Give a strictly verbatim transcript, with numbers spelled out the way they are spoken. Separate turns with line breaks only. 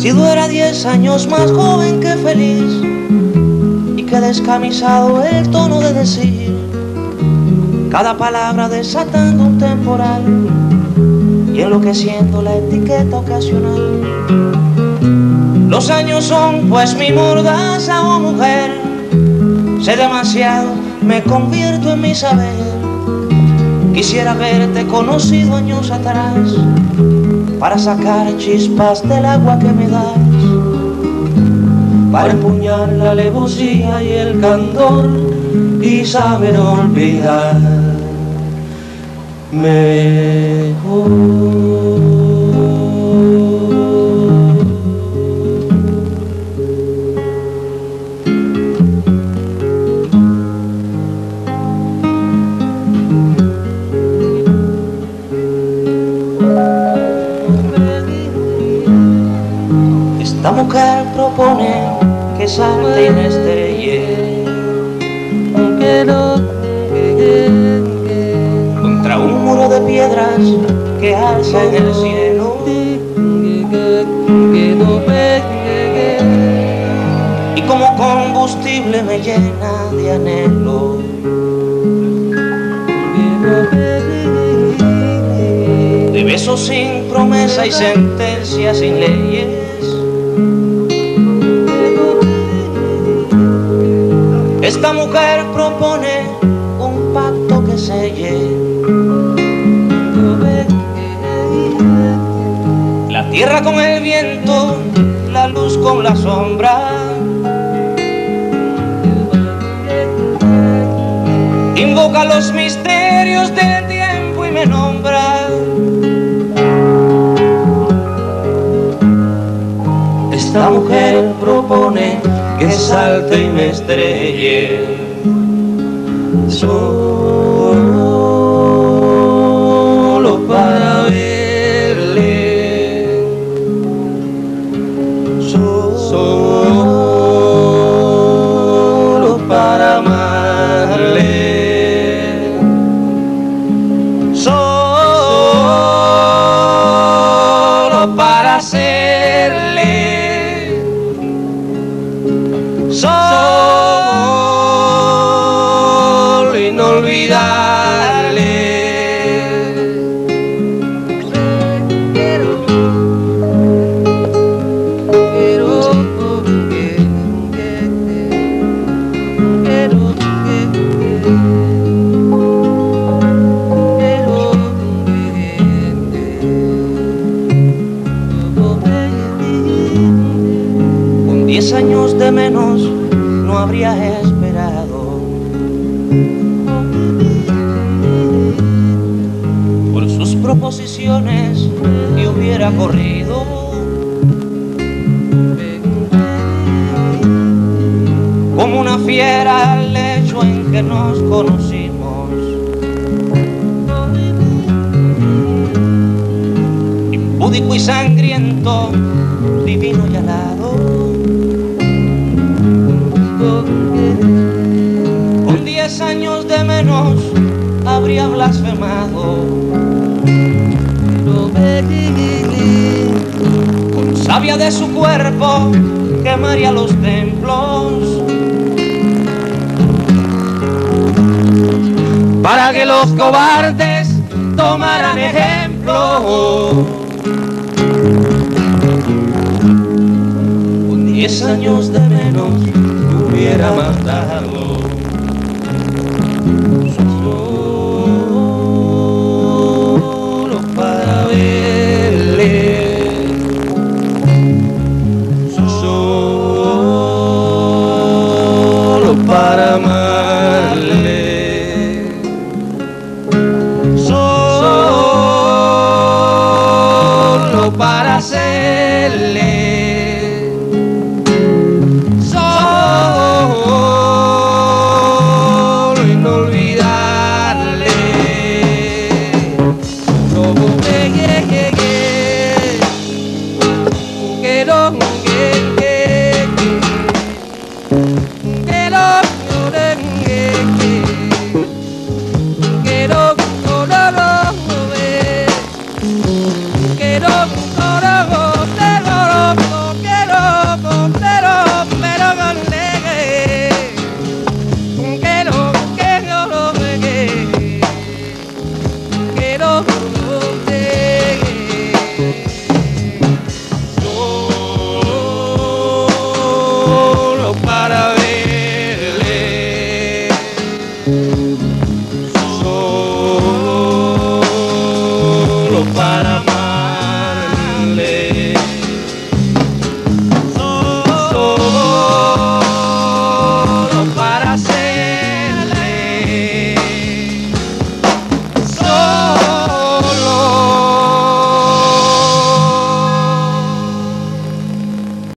Si fuera diez años más joven que feliz, y que descamisado el tono de decir, cada palabra desatando un temporal y enloqueciendo la etiqueta ocasional. Los años son pues mi mordaza, oh mujer, sé demasiado, me convierto en mi saber. Quisiera haberte conocido años atrás para sacar chispas del agua que me das, para empuñar la alevosía y el candor y saber olvidar mejor. Esta mujer propone que salte y me estrelle contra un muro de piedras que alza en el cielo, y como combustible me llena de anhelo. De besos sin promesa y sentencias sin leyes, esta mujer propone un pacto que selle la tierra con el viento, la luz con la sombra. Invoca los misterios del tiempo y me nombra. Esta mujer propone que salte y me estrelle solo para verle, solo para amarle, solo para hacerle, solo y no olvidarle. Quiero, quiero, con diez años de menos no habría esperado por sus proposiciones y hubiera corrido como una fiera al lecho en que nos conocimos, impúdico y sangriento, divino y alado. Con diez años de menos habría blasfemado, con savia de su cuerpo quemaría los templos, para que los cobardes tomaran ejemplo. Con diez años de menos hubiera matado solo para verle, solo para amarle, solo para hacerle, no